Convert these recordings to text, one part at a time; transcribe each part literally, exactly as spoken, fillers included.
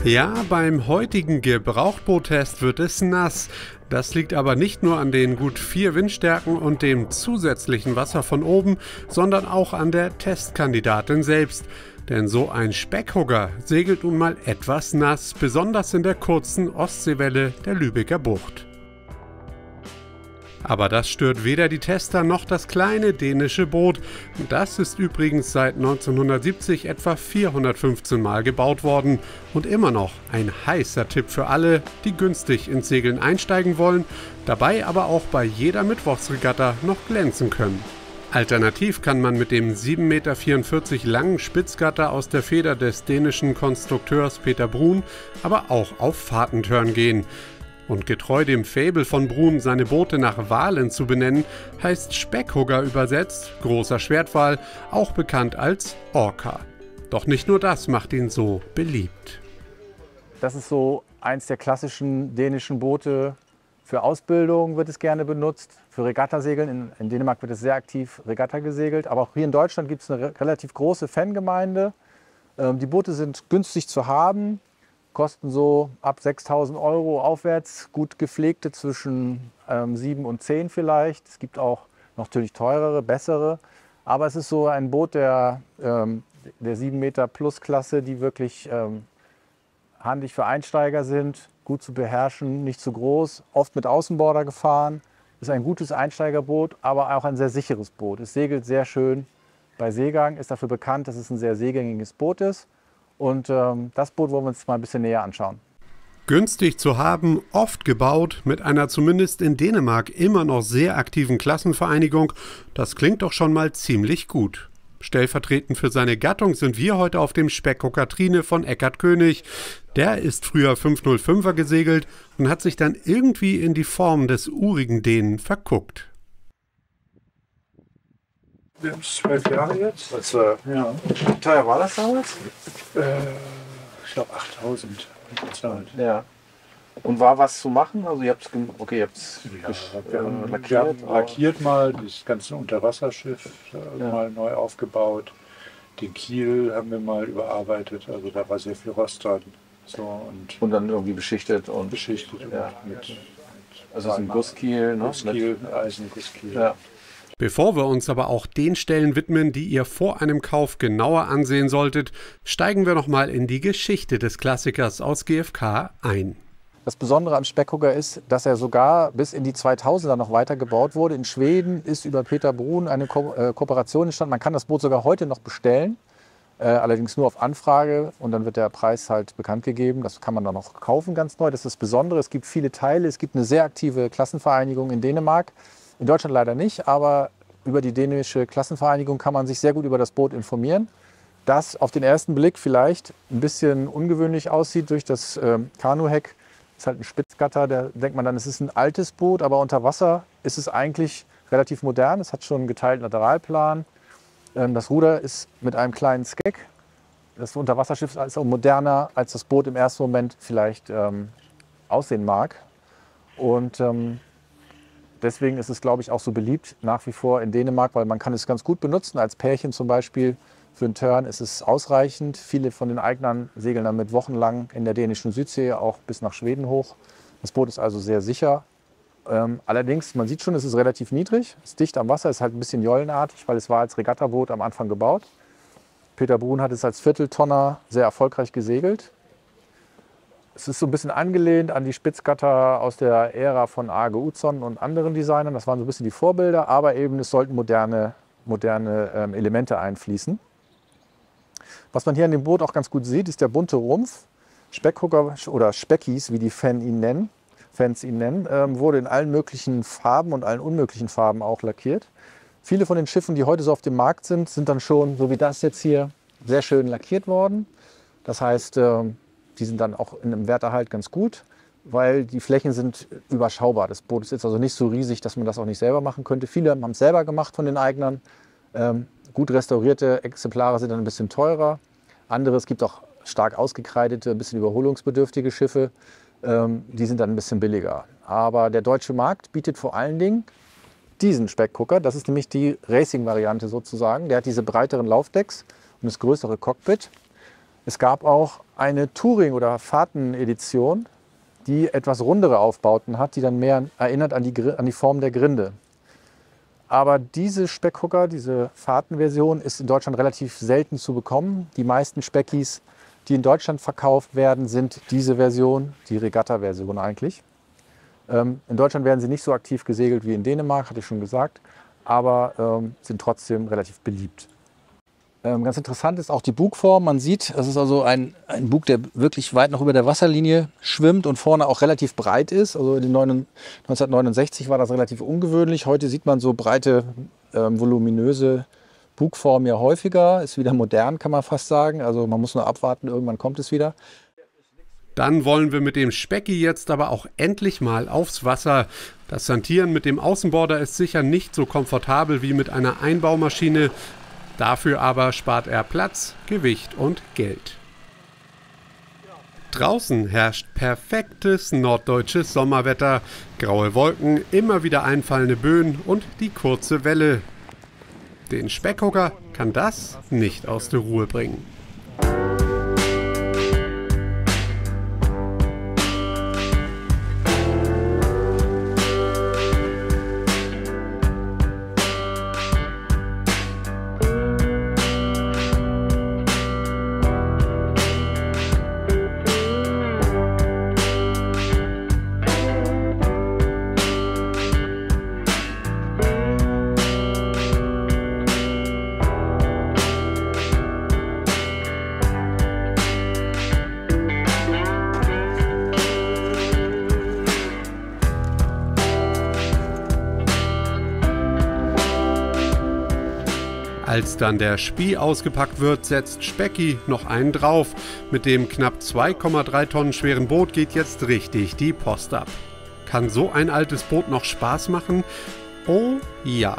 Ja, beim heutigen Gebrauchtboot-Test wird es nass. Das liegt aber nicht nur an den gut vier Windstärken und dem zusätzlichen Wasser von oben, sondern auch an der Testkandidatin selbst. Denn so ein Speckhugger segelt nun mal etwas nass, besonders in der kurzen Ostseewelle der Lübecker Bucht. Aber das stört weder die Tester noch das kleine dänische Boot. Das ist übrigens seit neunzehnhundertsiebzig etwa vierhundertfünfzehn Mal gebaut worden und immer noch ein heißer Tipp für alle, die günstig ins Segeln einsteigen wollen, dabei aber auch bei jeder Mittwochsregatta noch glänzen können. Alternativ kann man mit dem sieben Meter vierundvierzig langen Spitzgatter aus der Feder des dänischen Konstrukteurs Peter Bruun aber auch auf Fahrtentörn gehen. Und getreu dem Faible von Bruun, seine Boote nach Walen zu benennen, heißt Speckhugger übersetzt großer Schwertwal, auch bekannt als Orca. Doch nicht nur das macht ihn so beliebt. Das ist so eins der klassischen dänischen Boote. Für Ausbildung wird es gerne benutzt, für Regattasegeln. In, in Dänemark wird es sehr aktiv Regatta gesegelt, aber auch hier in Deutschland gibt es eine re relativ große Fangemeinde. Ähm, die Boote sind günstig zu haben. Kosten so ab sechstausend Euro aufwärts, gut gepflegte zwischen ähm, sieben und zehn vielleicht. Es gibt auch natürlich teurere, bessere. Aber es ist so ein Boot der, ähm, der sieben Meter Plus Klasse, die wirklich ähm, handig für Einsteiger sind, gut zu beherrschen, nicht zu groß, oft mit Außenborder gefahren. Ist ein gutes Einsteigerboot, aber auch ein sehr sicheres Boot. Es segelt sehr schön bei Seegang, ist dafür bekannt, dass es ein sehr seegängiges Boot ist. Und ähm, das Boot wollen wir uns mal ein bisschen näher anschauen. Günstig zu haben, oft gebaut, mit einer zumindest in Dänemark immer noch sehr aktiven Klassenvereinigung, das klingt doch schon mal ziemlich gut. Stellvertretend für seine Gattung sind wir heute auf dem Speckhugger Trine von Eckart König. Der ist früher fünf null fünfer gesegelt und hat sich dann irgendwie in die Form des urigen Dänen verguckt. Wir haben es zwölf Jahre jetzt. Also, ja. Wie teuer war das damals? Äh, ich glaube achttausend bezahlt. Ja. Und war was zu machen? Also ihr habt es okay, ihr habt's Ja, wir äh, haben lackiert, wir haben lackiert mal, das ganze Unterwasserschiff äh, Ja. mal neu aufgebaut. Den Kiel haben wir mal überarbeitet, also da war sehr viel Rost dran. So, und, und dann irgendwie beschichtet und beschichtet ja. und mit, mit also es ist ein Gusskiel, ne? Gusskiel, Eisengusskiel. Ja. Bevor wir uns aber auch den Stellen widmen, die ihr vor einem Kauf genauer ansehen solltet, steigen wir nochmal in die Geschichte des Klassikers aus G F K ein. Das Besondere am Speckhugger ist, dass er sogar bis in die zweitausender noch weiter gebaut wurde. In Schweden ist über Peter Bruun eine Ko äh, Kooperation entstanden. Man kann das Boot sogar heute noch bestellen, äh, allerdings nur auf Anfrage und dann wird der Preis halt bekannt gegeben. Das kann man dann noch kaufen, ganz neu. Das ist das Besondere. Es gibt viele Teile, es gibt eine sehr aktive Klassenvereinigung in Dänemark. In Deutschland leider nicht, aber über die dänische Klassenvereinigung kann man sich sehr gut über das Boot informieren. Das auf den ersten Blick vielleicht ein bisschen ungewöhnlich aussieht durch das ähm, Kanuheck. Ist halt ein Spitzgatter, da denkt man dann, es ist ein altes Boot, aber unter Wasser ist es eigentlich relativ modern. Es hat schon einen geteilten Lateralplan. Ähm, das Ruder ist mit einem kleinen Skeck. Das Unterwasserschiff ist auch moderner, als das Boot im ersten Moment vielleicht ähm, aussehen mag. Und ähm, deswegen ist es, glaube ich, auch so beliebt nach wie vor in Dänemark, weil man kann es ganz gut benutzen. Als Pärchen zum Beispiel für einen Turn ist es ausreichend. Viele von den Eignern segeln damit wochenlang in der dänischen Südsee, auch bis nach Schweden hoch. Das Boot ist also sehr sicher. Ähm, allerdings, man sieht schon, es ist relativ niedrig, es ist dicht am Wasser, ist halt ein bisschen jollenartig, weil es war als Regattaboot am Anfang gebaut. Peter Bruun hat es als Vierteltonner sehr erfolgreich gesegelt. Es ist so ein bisschen angelehnt an die Spitzgatter aus der Ära von Age Utzon und anderen Designern. Das waren so ein bisschen die Vorbilder, aber eben es sollten moderne, moderne ähm, Elemente einfließen. Was man hier an dem Boot auch ganz gut sieht, ist der bunte Rumpf. Speckhugger oder Speckies, wie die Fan ihn nennen, Fans ihn nennen, ähm, wurde in allen möglichen Farben und allen unmöglichen Farben auch lackiert. Viele von den Schiffen, die heute so auf dem Markt sind, sind dann schon, so wie das jetzt hier, sehr schön lackiert worden. Das heißt, ähm, die sind dann auch in einem Werterhalt ganz gut, weil die Flächen sind überschaubar. Das Boot ist jetzt also nicht so riesig, dass man das auch nicht selber machen könnte. Viele haben es selber gemacht von den Eignern. Ähm, gut restaurierte Exemplare sind dann ein bisschen teurer. Andere, es gibt auch stark ausgekreidete, ein bisschen überholungsbedürftige Schiffe. Ähm, die sind dann ein bisschen billiger. Aber der deutsche Markt bietet vor allen Dingen diesen Speckhugger. Das ist nämlich die Racing-Variante sozusagen. Der hat diese breiteren Laufdecks und das größere Cockpit. Es gab auch eine Touring- oder Fahrtenedition, die etwas rundere Aufbauten hat, die dann mehr erinnert an die, an die Form der Grinde. Aber diese Speckhooker, diese Fahrtenversion, ist in Deutschland relativ selten zu bekommen. Die meisten Speckis, die in Deutschland verkauft werden, sind diese Version, die Regatta-Version eigentlich. Ähm, in Deutschland werden sie nicht so aktiv gesegelt wie in Dänemark, hatte ich schon gesagt, aber ähm, sind trotzdem relativ beliebt. Ähm, ganz interessant ist auch die Bugform. Man sieht, das ist also ein, ein Bug, der wirklich weit noch über der Wasserlinie schwimmt und vorne auch relativ breit ist. Also in den neunzehnhundertneunundsechzig war das relativ ungewöhnlich. Heute sieht man so breite, ähm, voluminöse Bugformen ja häufiger. Ist wieder modern, kann man fast sagen. Also man muss nur abwarten, irgendwann kommt es wieder. Dann wollen wir mit dem Specki jetzt aber auch endlich mal aufs Wasser. Das Santieren mit dem Außenborder ist sicher nicht so komfortabel wie mit einer Einbaumaschine. Dafür aber spart er Platz, Gewicht und Geld. Draußen herrscht perfektes norddeutsches Sommerwetter. Graue Wolken, immer wieder einfallende Böen und die kurze Welle. Den Speckhooker kann das nicht aus der Ruhe bringen. Als dann der Spie ausgepackt wird, setzt Specki noch einen drauf. Mit dem knapp zwei Komma drei Tonnen schweren Boot geht jetzt richtig die Post ab. Kann so ein altes Boot noch Spaß machen? Oh ja.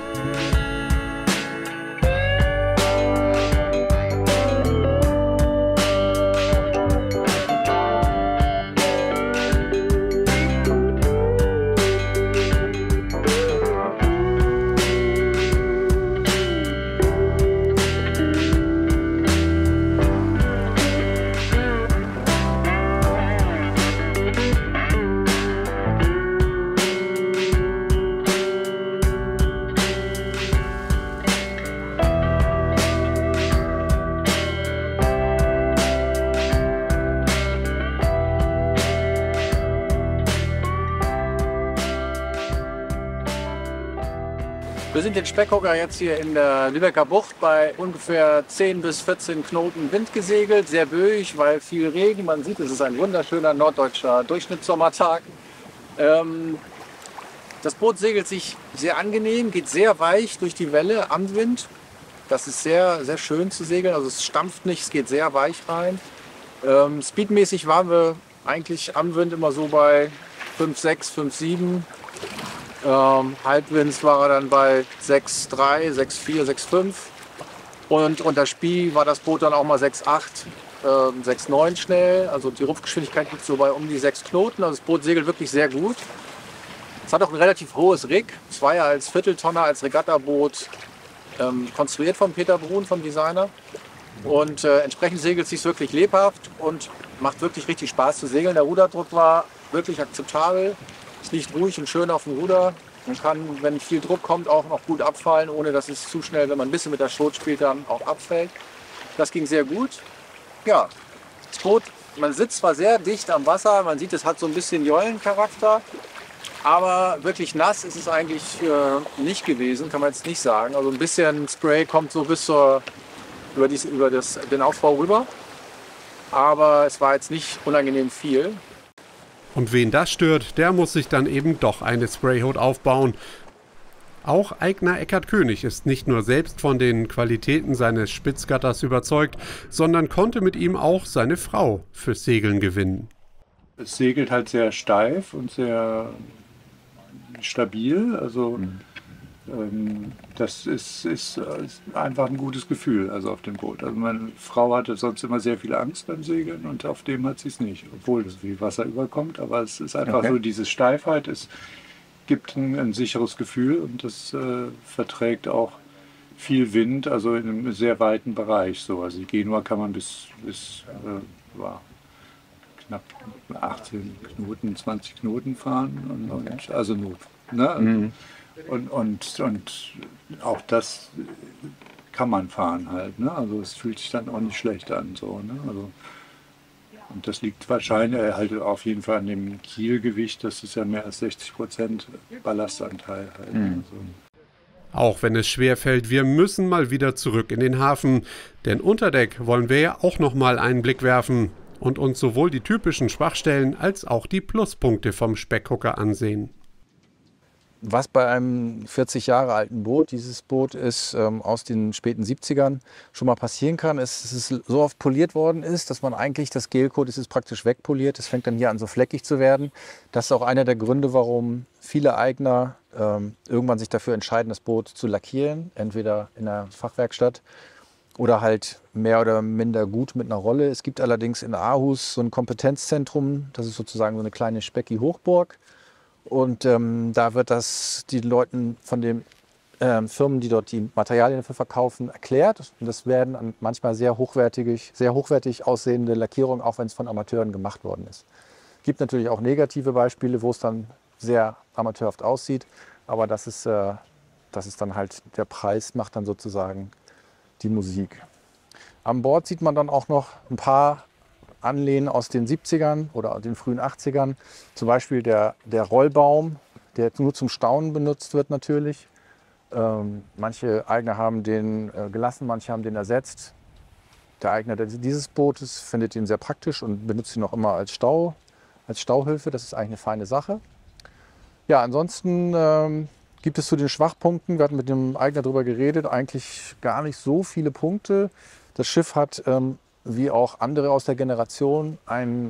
Wir sind den Speckhooker jetzt hier in der Lübecker Bucht bei ungefähr zehn bis vierzehn Knoten Wind gesegelt. Sehr böig, weil viel Regen. Man sieht, es ist ein wunderschöner norddeutscher Durchschnittssommertag. Ähm, das Boot segelt sich sehr angenehm, geht sehr weich durch die Welle am Wind. Das ist sehr, sehr schön zu segeln. Also es stampft nicht, es geht sehr weich rein. Ähm, speedmäßig waren wir eigentlich am Wind immer so bei fünf sechs, fünf sieben. Ähm, Halbwinds war er dann bei sechs drei, sechs vier, sechs fünf und unter Spie war das Boot dann auch mal sechs acht, ähm, sechs neun schnell. Also die Rupfgeschwindigkeit liegt so bei um die sechs Knoten. Also das Boot segelt wirklich sehr gut. Es hat auch ein relativ hohes Rig. Es war ja als Vierteltonner, als Regattaboot ähm, konstruiert von Peter Bruhn, vom Designer. Und äh, entsprechend segelt es sich wirklich lebhaft und macht wirklich richtig Spaß zu segeln. Der Ruderdruck war wirklich akzeptabel. Es liegt ruhig und schön auf dem Ruder. Man kann, wenn viel Druck kommt, auch noch gut abfallen, ohne dass es zu schnell, wenn man ein bisschen mit der Schot spielt, dann auch abfällt. Das ging sehr gut. Ja, das Boot, man sitzt zwar sehr dicht am Wasser, man sieht, es hat so ein bisschen Jollencharakter, aber wirklich nass ist es eigentlich äh, nicht gewesen, kann man jetzt nicht sagen. Also ein bisschen Spray kommt so bis zur, über, dies, über das, den Aufbau rüber, aber es war jetzt nicht unangenehm viel. Und wen das stört, der muss sich dann eben doch eine Sprayhood aufbauen. Auch Eigner Eckart König ist nicht nur selbst von den Qualitäten seines Spitzgatters überzeugt, sondern konnte mit ihm auch seine Frau fürs Segeln gewinnen. Es segelt halt sehr steif und sehr stabil. Also mhm. ähm, das ist, ist, ist einfach ein gutes Gefühl, also auf dem Boot. Also meine Frau hatte sonst immer sehr viel Angst beim Segeln und auf dem hat sie es nicht, obwohl es viel Wasser überkommt. Aber es ist einfach okay. So, diese Steifheit, es gibt ein, ein sicheres Gefühl und das äh, verträgt auch viel Wind, also in einem sehr weiten Bereich. So. Also die Genua kann man bis, bis äh, war knapp achtzehn Knoten, zwanzig Knoten fahren. Und, Okay. und, also nur, ne? Mhm. und, und, und auch das kann man fahren halt. Ne? Also es fühlt sich dann auch nicht schlecht an. So, ne? Also, und das liegt wahrscheinlich halt auf jeden Fall an dem Kielgewicht. Das ist ja mehr als sechzig Prozent Ballastanteil. Halt. Mhm. Also, Auch wenn es schwer fällt, wir müssen mal wieder zurück in den Hafen. Denn unter Deck wollen wir ja auch noch mal einen Blick werfen und uns sowohl die typischen Schwachstellen als auch die Pluspunkte vom Speckhooker ansehen. Was bei einem vierzig Jahre alten Boot, dieses Boot ist ähm, aus den späten siebzigern, schon mal passieren kann, ist, dass es so oft poliert worden ist, dass man eigentlich das Gelcoat, das ist praktisch wegpoliert. Es fängt dann hier an so fleckig zu werden. Das ist auch einer der Gründe, warum viele Eigner ähm, irgendwann sich dafür entscheiden, das Boot zu lackieren. Entweder in der Fachwerkstatt oder halt mehr oder minder gut mit einer Rolle. Es gibt allerdings in Aarhus so ein Kompetenzzentrum, das ist sozusagen so eine kleine Specki-Hochburg. Und ähm, da wird das den Leuten von den ähm, Firmen, die dort die Materialien dafür verkaufen, erklärt. Und das werden an manchmal sehr hochwertig, sehr hochwertig aussehende Lackierungen, auch wenn es von Amateuren gemacht worden ist. Es gibt natürlich auch negative Beispiele, wo es dann sehr amateurhaft aussieht. Aber das ist, äh, das ist dann halt, der Preis macht dann sozusagen die Musik. An Bord sieht man dann auch noch ein paar Anlehnen aus den siebzigern oder den frühen achtzigern. Zum Beispiel der, der Rollbaum, der nur zum Staunen benutzt wird natürlich. Ähm, manche Eigner haben den äh, gelassen, manche haben den ersetzt. Der Eigner dieses Bootes findet ihn sehr praktisch und benutzt ihn auch immer als, Stau, als Stauhilfe. Das ist eigentlich eine feine Sache. Ja, ansonsten ähm, gibt es zu den Schwachpunkten, wir hatten mit dem Eigner darüber geredet, eigentlich gar nicht so viele Punkte. Das Schiff hat ähm, wie auch andere aus der Generation, ein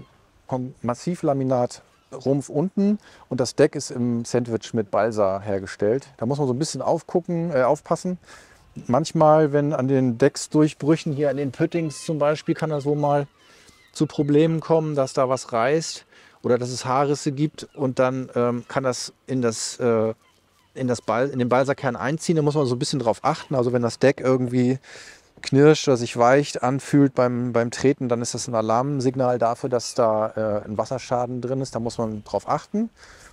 Massivlaminat-Rumpf unten und das Deck ist im Sandwich mit Balsa hergestellt. Da muss man so ein bisschen aufgucken, äh, aufpassen. Manchmal, wenn an den Decksdurchbrüchen, hier an den Püttings zum Beispiel, kann das so mal zu Problemen kommen, dass da was reißt oder dass es Haarrisse gibt und dann ähm, kann das in das äh, in, das Bal in den Balsakern einziehen. Da muss man so ein bisschen drauf achten. Also wenn das Deck irgendwie knirscht oder sich weicht anfühlt beim, beim Treten, dann ist das ein Alarmsignal dafür, dass da äh, ein Wasserschaden drin ist. Da muss man drauf achten.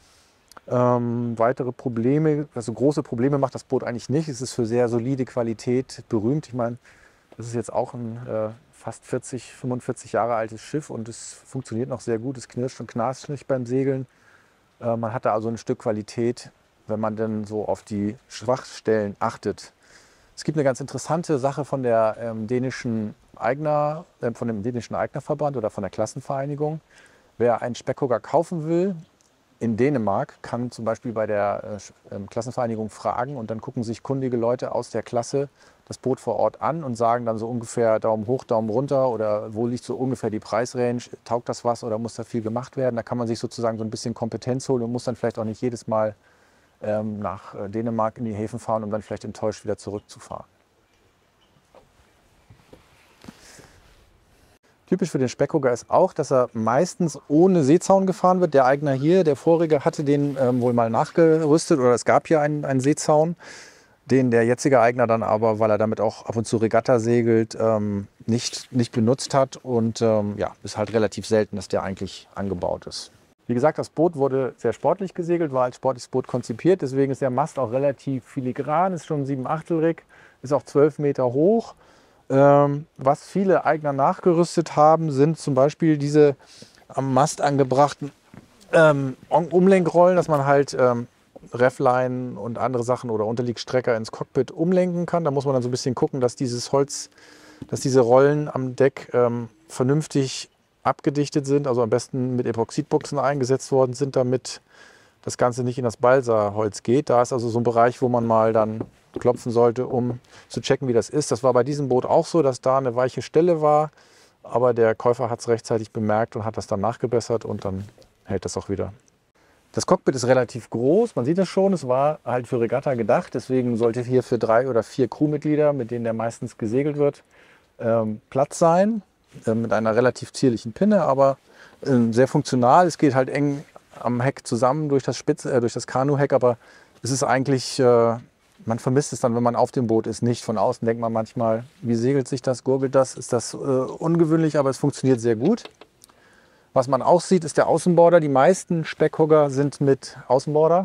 Ähm, weitere Probleme, also große Probleme macht das Boot eigentlich nicht. Es ist für sehr solide Qualität berühmt. Ich meine, das ist jetzt auch ein äh, fast vierzig, fünfundvierzig Jahre altes Schiff und es funktioniert noch sehr gut. Es knirscht und knarzt nicht beim Segeln. Äh, man hat da also ein Stück Qualität, wenn man dann so auf die Schwachstellen achtet. Es gibt eine ganz interessante Sache von der ähm, dänischen Eigner, äh, von dem dänischen Eignerverband oder von der Klassenvereinigung. Wer einen Speckhooker kaufen will in Dänemark, kann zum Beispiel bei der äh, Klassenvereinigung fragen und dann gucken sich kundige Leute aus der Klasse das Boot vor Ort an und sagen dann so ungefähr Daumen hoch, Daumen runter oder wo liegt so ungefähr die Preisrange, taugt das was oder muss da viel gemacht werden. Da kann man sich sozusagen so ein bisschen Kompetenz holen und muss dann vielleicht auch nicht jedes Mal ähm, nach äh, Dänemark in die Häfen fahren, um dann vielleicht enttäuscht wieder zurückzufahren. Typisch für den Speckhooker ist auch, dass er meistens ohne Seezaun gefahren wird. Der Eigner hier, der vorige, hatte den ähm, wohl mal nachgerüstet oder es gab hier einen, einen Seezaun, den der jetzige Eigner dann aber, weil er damit auch ab und zu Regatta segelt, ähm, nicht, nicht benutzt hat. Und ähm, ja, ist halt relativ selten, dass der eigentlich angebaut ist. Wie gesagt, das Boot wurde sehr sportlich gesegelt, war als sportliches Boot konzipiert. Deswegen ist der Mast auch relativ filigran, ist schon ein sieben Achtel Rig, ist auch zwölf Meter hoch. Ähm, was viele Eigner nachgerüstet haben, sind zum Beispiel diese am Mast angebrachten ähm, Umlenkrollen, dass man halt ähm, Refflein und andere Sachen oder Unterliegstrecker ins Cockpit umlenken kann. Da muss man dann so ein bisschen gucken, dass dieses Holz, dass diese Rollen am Deck ähm, vernünftig abgedichtet sind, also am besten mit Epoxidbuchsen eingesetzt worden sind, damit das Ganze nicht in das Balsaholz geht. Da ist also so ein Bereich, wo man mal dann klopfen sollte, um zu checken, wie das ist. Das war bei diesem Boot auch so, dass da eine weiche Stelle war, aber der Käufer hat es rechtzeitig bemerkt und hat das dann nachgebessert und dann hält das auch wieder. Das Cockpit ist relativ groß, man sieht es schon, es war halt für Regatta gedacht, deswegen sollte hier für drei oder vier Crewmitglieder, mit denen der meistens gesegelt wird, ähm, Platz sein, äh, mit einer relativ zierlichen Pinne, aber äh, sehr funktional. Es geht halt eng am Heck zusammen durch das, Spitz, äh, durch das Kanuheck, aber es ist eigentlich äh, man vermisst es dann, wenn man auf dem Boot ist, nicht. Von außen denkt man manchmal, wie segelt sich das, gurgelt das, ist das äh, ungewöhnlich, aber es funktioniert sehr gut. Was man auch sieht, ist der Außenborder. Die meisten Speckhugger sind mit Außenborder,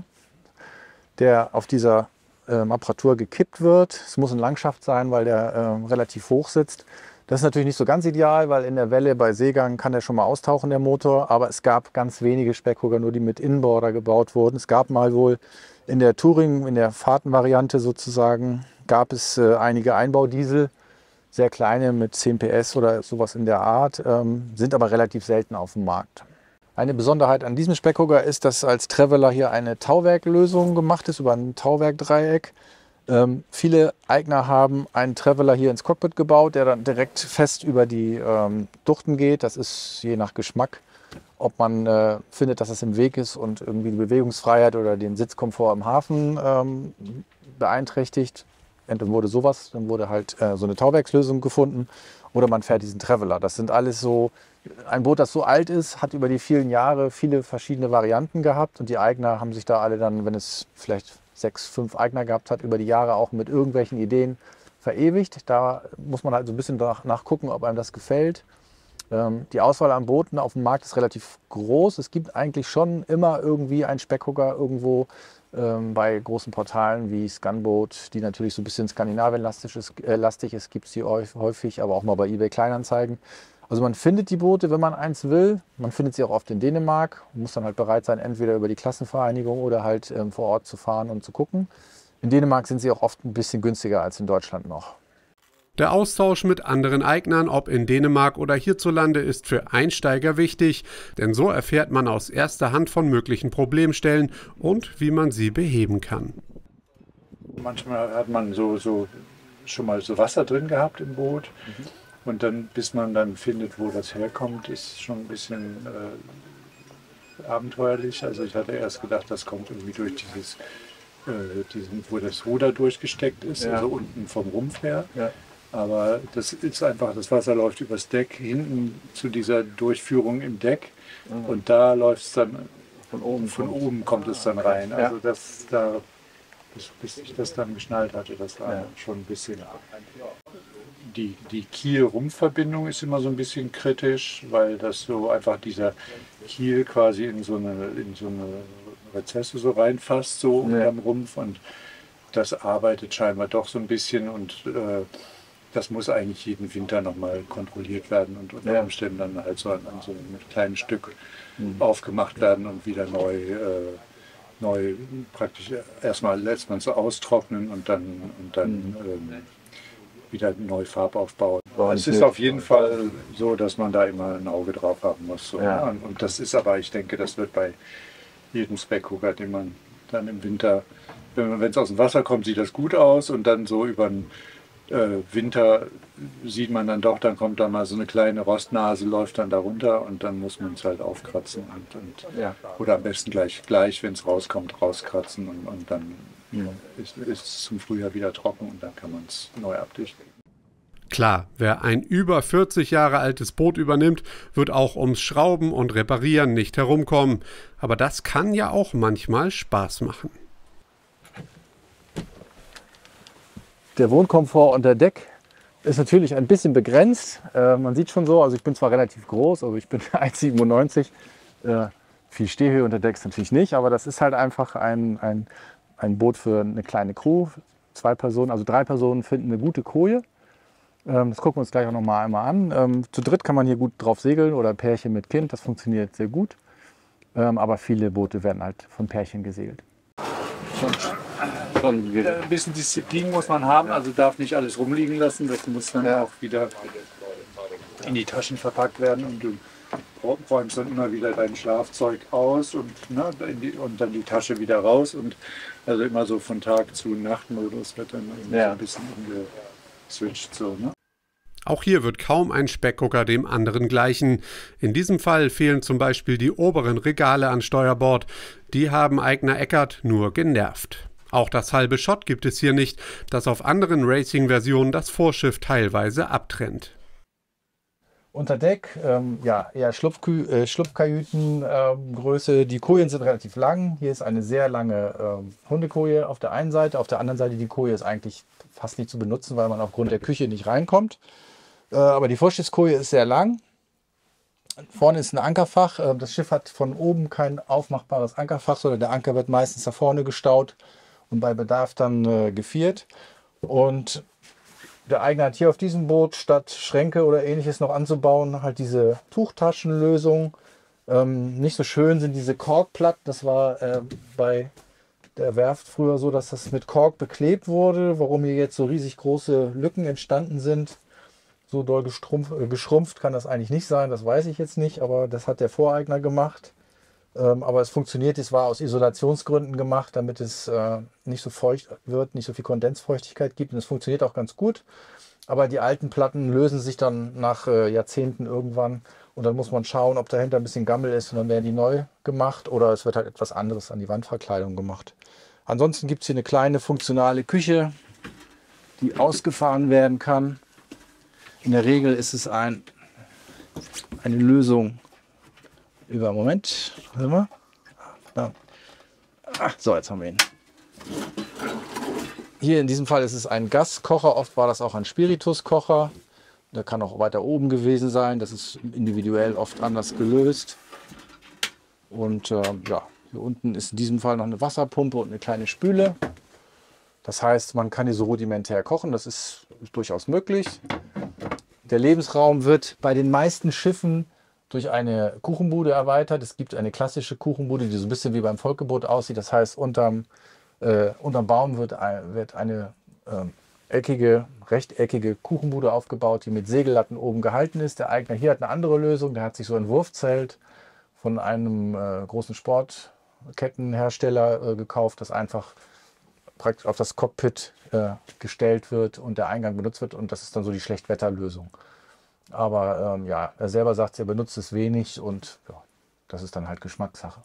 der auf dieser ähm, Apparatur gekippt wird. Es muss ein Langschaft sein, weil der ähm, relativ hoch sitzt. Das ist natürlich nicht so ganz ideal, weil in der Welle bei Seegang kann der schon mal austauchen, der Motor. Aber es gab ganz wenige Speckhugger, nur die mit Innenborder gebaut wurden. Es gab mal wohl in der Touring, in der Fahrtenvariante sozusagen, gab es äh, einige Einbaudiesel, sehr kleine mit zehn P S oder sowas in der Art, ähm, sind aber relativ selten auf dem Markt. Eine Besonderheit an diesem Speckhugger ist, dass als Traveller hier eine Tauwerklösung gemacht ist, über ein Tauwerkdreieck. Ähm, viele Eigner haben einen Traveller hier ins Cockpit gebaut, der dann direkt fest über die ähm, Duchten geht. Das ist je nach Geschmack, ob man äh, findet, dass es im Weg ist und irgendwie die Bewegungsfreiheit oder den Sitzkomfort im Hafen ähm, beeinträchtigt. Entweder wurde sowas, dann wurde halt äh, so eine Tauwerkslösung gefunden oder man fährt diesen Traveller. Das sind alles so, ein Boot, das so alt ist, hat über die vielen Jahre viele verschiedene Varianten gehabt und die Eigner haben sich da alle dann, wenn es vielleicht sechs, fünf Eigner gehabt hat, über die Jahre auch mit irgendwelchen Ideen verewigt. Da muss man halt so ein bisschen nach, nachgucken, ob einem das gefällt. Ähm, die Auswahl an Booten auf dem Markt ist relativ groß. Es gibt eigentlich schon immer irgendwie einen Speckhugger irgendwo ähm, bei großen Portalen wie Scanboat, die natürlich so ein bisschen skandinavienlastig ist, äh, lastig ist, gibt es die häufig, aber auch mal bei eBay Kleinanzeigen. Also man findet die Boote, wenn man eins will. Man findet sie auch oft in Dänemark. Man muss dann halt bereit sein, entweder über die Klassenvereinigung oder halt ähm, vor Ort zu fahren und zu gucken. In Dänemark sind sie auch oft ein bisschen günstiger als in Deutschland noch. Der Austausch mit anderen Eignern, ob in Dänemark oder hierzulande, ist für Einsteiger wichtig, denn so erfährt man aus erster Hand von möglichen Problemstellen und wie man sie beheben kann. Manchmal hat man so, so schon mal so Wasser drin gehabt im Boot. Mhm. Und dann, bis man dann findet, wo das herkommt, ist schon ein bisschen äh, abenteuerlich. Also ich hatte erst gedacht, das kommt irgendwie durch dieses, äh, diesen, wo das Ruder durchgesteckt ist, ja. Also unten vom Rumpf her. Ja. Aber das ist einfach, das Wasser läuft übers Deck hinten zu dieser Durchführung im Deck. Mhm. Und da läuft es dann, von oben, von oben kommt es dann rein. Ja. Also das, da, bis, bis ich das dann geschnallt hatte, das war ja. schon ein bisschen... Die, die Kiel-Rumpf-Verbindung ist immer so ein bisschen kritisch, weil das so einfach dieser Kiel quasi in so eine, in so eine Rezesse so reinfasst, so ja. unterm Rumpf. Und das arbeitet scheinbar doch so ein bisschen und äh, das muss eigentlich jeden Winter nochmal kontrolliert werden und unter ja. Umständen dann halt so an, an so einem kleinen Stück mhm. aufgemacht werden und wieder neu, äh, neu praktisch erstmal lässt man es so austrocknen und dann, und dann mhm. ähm, wieder neu Farbaufbau. Es ist auf jeden Fall so, dass man da immer ein Auge drauf haben muss. So. Ja. Und das ist aber, ich denke, das wird bei jedem Speckhugger, den man dann im Winter, wenn es aus dem Wasser kommt, sieht das gut aus und dann so über den äh, Winter sieht man dann doch, dann kommt da mal so eine kleine Rostnase, läuft dann da runter und dann muss man es halt aufkratzen und, und ja. oder am besten gleich, gleich wenn es rauskommt, rauskratzen und, und dann ja. ist, ist es zum Frühjahr wieder trocken und dann kann man es neu abdichten. Klar, wer ein über vierzig Jahre altes Boot übernimmt, wird auch ums Schrauben und Reparieren nicht herumkommen. Aber das kann ja auch manchmal Spaß machen. Der Wohnkomfort unter Deck ist natürlich ein bisschen begrenzt. Äh, man sieht schon so, also ich bin zwar relativ groß, also ich bin eins Komma siebenundneunzig. Äh, viel Stehhöhe unter Deck ist natürlich nicht, aber das ist halt einfach ein, ein, ein Boot für eine kleine Crew. Zwei Personen, also drei Personen finden eine gute Koje. Ähm, das gucken wir uns gleich auch noch mal einmal an. Ähm, zu dritt kann man hier gut drauf segeln oder Pärchen mit Kind, das funktioniert sehr gut. Ähm, aber viele Boote werden halt von Pärchen gesegelt. Schon, schon ein bisschen Disziplin muss man haben, also darf nicht alles rumliegen lassen. Das muss dann ja. auch wieder in die Taschen verpackt werden und du räumst dann immer wieder dein Schlafzeug aus und, ne, die, und dann die Tasche wieder raus. Und also immer so von Tag zu Nachtmodus wird dann ja. so ein bisschen umgeswitcht. So, ne? Auch hier wird kaum ein Speckhugger dem anderen gleichen. In diesem Fall fehlen zum Beispiel die oberen Regale an Steuerbord. Die haben Eigner Eckert nur genervt. Auch das halbe Schott gibt es hier nicht, das auf anderen Racing-Versionen das Vorschiff teilweise abtrennt. Unter Deck, ähm, ja, eher Schlupfkü äh, Schlupfkajütengröße. Ähm, die Kojen sind relativ lang. Hier ist eine sehr lange ähm, Hundekoje auf der einen Seite. Auf der anderen Seite, die Koje ist eigentlich fast nicht zu benutzen, weil man aufgrund der Küche nicht reinkommt. Äh, aber die Vorschiffskoje ist sehr lang. Vorne ist ein Ankerfach. Äh, das Schiff hat von oben kein aufmachbares Ankerfach, sondern der Anker wird meistens da vorne gestaut und bei Bedarf dann äh, geviert. Und der Eigner hat hier auf diesem Boot statt Schränke oder ähnliches noch anzubauen, halt diese Tuchtaschenlösung. Ähm, nicht so schön sind diese Korkplatten. Das war äh, bei der Werft früher so, dass das mit Kork beklebt wurde. Warum hier jetzt so riesig große Lücken entstanden sind, so doll gestrumpf, äh, geschrumpft kann das eigentlich nicht sein. Das weiß ich jetzt nicht, aber das hat der Voreigner gemacht. Ähm, aber es funktioniert, es war aus Isolationsgründen gemacht, damit es äh, nicht so feucht wird, nicht so viel Kondensfeuchtigkeit gibt. Und es funktioniert auch ganz gut. Aber die alten Platten lösen sich dann nach äh, Jahrzehnten irgendwann. Und dann muss man schauen, ob dahinter ein bisschen Gammel ist. Und dann werden die neu gemacht oder es wird halt etwas anderes an die Wandverkleidung gemacht. Ansonsten gibt es hier eine kleine funktionale Küche, die ausgefahren werden kann. In der Regel ist es ein, eine Lösung über, Moment, sind wir? Ja. Ach, so, jetzt haben wir ihn. Hier in diesem Fall ist es ein Gaskocher, oft war das auch ein Spirituskocher. Der kann auch weiter oben gewesen sein, das ist individuell oft anders gelöst. Und äh, ja, hier unten ist in diesem Fall noch eine Wasserpumpe und eine kleine Spüle. Das heißt, man kann hier so rudimentär kochen, das ist, ist durchaus möglich. Der Lebensraum wird bei den meisten Schiffen durch eine Kuchenbude erweitert. Es gibt eine klassische Kuchenbude, die so ein bisschen wie beim Volkeboot aussieht. Das heißt, unterm, äh, unterm Baum wird, ein, wird eine äh, eckige, rechteckige Kuchenbude aufgebaut, die mit Segellatten oben gehalten ist. Der Eigner hier hat eine andere Lösung. Der hat sich so ein Wurfzelt von einem äh, großen Sportkettenhersteller äh, gekauft, das einfach praktisch auf das Cockpit äh, gestellt wird und der Eingang benutzt wird. Und das ist dann so die Schlechtwetterlösung. Aber ähm, ja, er selber sagt, er benutzt es wenig und ja, das ist dann halt Geschmackssache.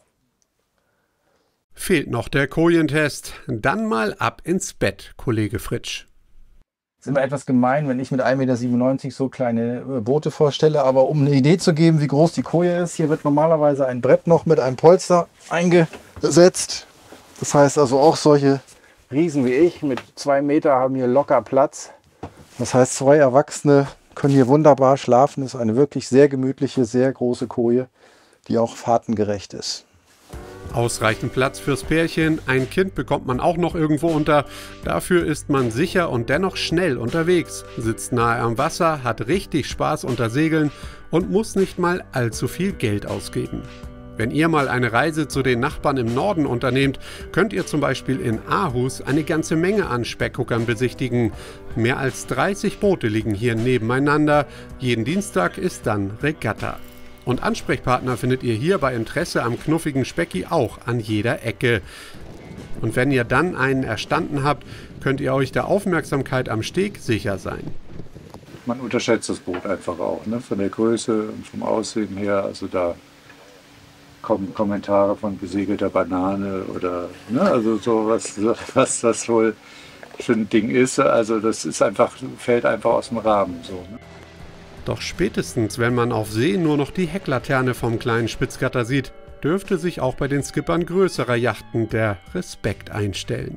Fehlt noch der Kojentest. Dann mal ab ins Bett, Kollege Fritsch. Ist immer etwas gemein, wenn ich mit ein Meter siebenundneunzig so kleine Boote vorstelle, aber um eine Idee zu geben, wie groß die Koje ist, hier wird normalerweise ein Brett noch mit einem Polster eingesetzt. Das heißt also auch solche Riesen wie ich mit zwei Meter haben hier locker Platz. Das heißt, zwei Erwachsene können hier wunderbar schlafen. Das ist eine wirklich sehr gemütliche, sehr große Koje, die auch fahrtengerecht ist. Ausreichend Platz fürs Pärchen, ein Kind bekommt man auch noch irgendwo unter. Dafür ist man sicher und dennoch schnell unterwegs, sitzt nahe am Wasser, hat richtig Spaß unter Segeln und muss nicht mal allzu viel Geld ausgeben. Wenn ihr mal eine Reise zu den Nachbarn im Norden unternehmt, könnt ihr zum Beispiel in Aarhus eine ganze Menge an Speckhuckern besichtigen. Mehr als dreißig Boote liegen hier nebeneinander. Jeden Dienstag ist dann Regatta. Und Ansprechpartner findet ihr hier bei Interesse am knuffigen Specki auch an jeder Ecke. Und wenn ihr dann einen erstanden habt, könnt ihr euch der Aufmerksamkeit am Steg sicher sein. Man unterschätzt das Boot einfach auch, ne? Von der Größe und vom Aussehen her. Also da kommen Kommentare von gesegelter Banane oder ne? Also so was, was das wohl für ein Ding ist. Also das ist einfach, fällt einfach aus dem Rahmen. So, ne? Doch spätestens, wenn man auf See nur noch die Hecklaterne vom kleinen Spitzgatter sieht, dürfte sich auch bei den Skippern größerer Yachten der Respekt einstellen.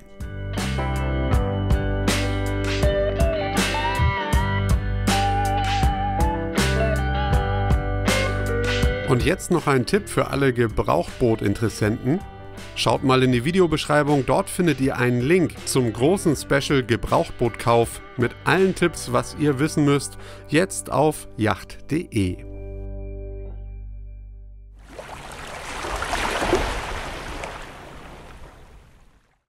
Und jetzt noch ein Tipp für alle Gebrauchtboot-Interessenten. Schaut mal in die Videobeschreibung, dort findet ihr einen Link zum großen Special Gebrauchtbootkauf mit allen Tipps, was ihr wissen müsst, jetzt auf yacht punkt de.